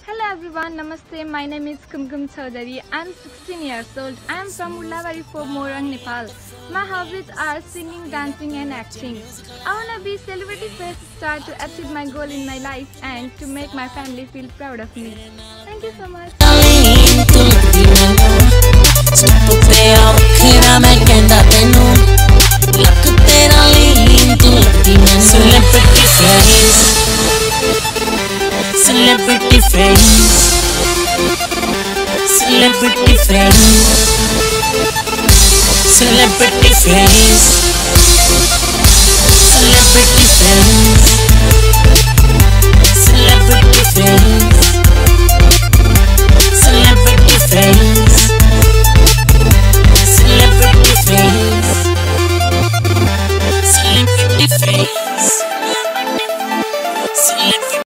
Hello everyone, Namaste. My name is Kumkum Chaudhary. I am 16 years old. I am from Ulabari for Morang, Nepal. My hobbies are singing, dancing and acting. I want to be celebrity first star to achieve my goal in my life and to make my family feel proud of me. Thank you so much. Celebrity friends, celebrity friends, celebrity friends, celebrity friends, celebrity friends, celebrity friends, celebrity friends, celebrity friends.